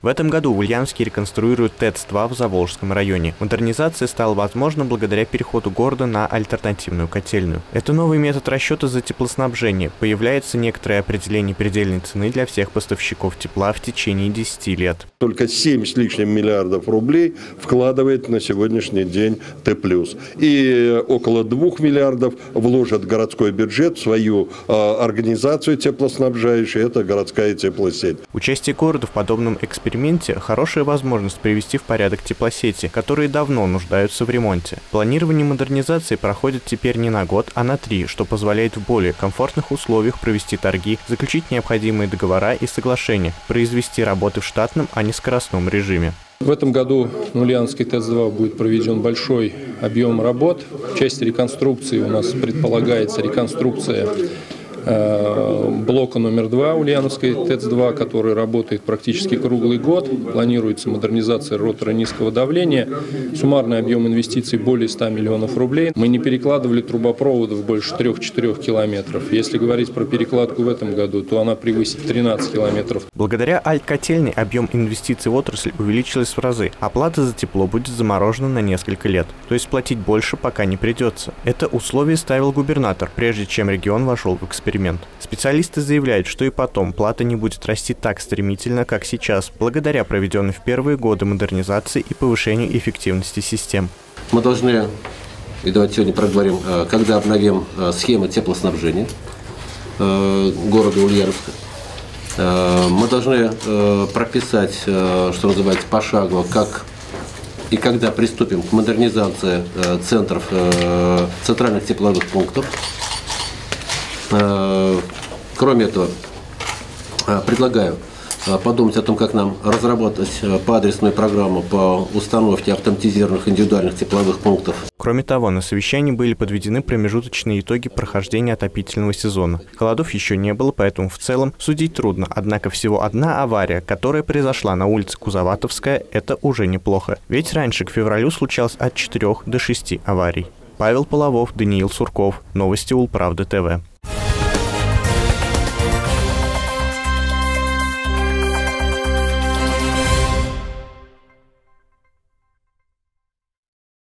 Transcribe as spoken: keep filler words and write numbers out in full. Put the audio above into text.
В этом году в Ульяновске реконструируют ТЭЦ два в Заволжском районе. Модернизация стала возможна благодаря переходу города на альтернативную котельную. Это новый метод расчета за теплоснабжение. Появляется некоторое определение предельной цены для всех поставщиков тепла в течение десяти лет. Только семь с лишним миллиардов рублей вкладывает на сегодняшний день Т+. И около двух миллиардов вложит городской бюджет в свою э, организацию теплоснабжающую, это городская теплосеть. Участие города в подобном эксперименте – хорошая возможность привести в порядок теплосети, которые давно нуждаются в ремонте. Планирование модернизации проходит теперь не на год, а на три, что позволяет в более комфортных условиях провести торги, заключить необходимые договора и соглашения, произвести работы в штатном, а не скоростном режиме. В этом году на Ульяновской ТЭЦ два будет проведен большой объем работ. В части реконструкции у нас предполагается реконструкция блока номер два Ульяновской ТЭЦ два, который работает практически круглый год. Планируется модернизация ротора низкого давления. Суммарный объем инвестиций более ста миллионов рублей. Мы не перекладывали трубопроводов больше трёх-четырёх километров. Если говорить про перекладку в этом году, то она превысит тринадцать километров. Благодаря альткотельной объем инвестиций в отрасль увеличилась в разы. Оплата за тепло будет заморожена на несколько лет. То есть платить больше пока не придется. Это условие ставил губернатор, прежде чем регион вошел в эксперимент. Специалисты заявляют, что и потом плата не будет расти так стремительно, как сейчас, благодаря проведенной в первые годы модернизации и повышению эффективности систем. Мы должны, и давайте сегодня проговорим, когда обновим схемы теплоснабжения города Ульяновска, мы должны прописать, что называется, пошагово, как и когда приступим к модернизации центров, центральных тепловых пунктов. Кроме этого, предлагаю подумать о том, как нам разработать поадресную программу по установке автоматизированных индивидуальных тепловых пунктов. Кроме того, на совещании были подведены промежуточные итоги прохождения отопительного сезона. Холодов еще не было, поэтому в целом судить трудно. Однако всего одна авария, которая произошла на улице Кузоватовская, это уже неплохо. Ведь раньше к февралю случалось от четырёх до шести аварий. Павел Половов, Даниил Сурков. Новости Улправды ТВ.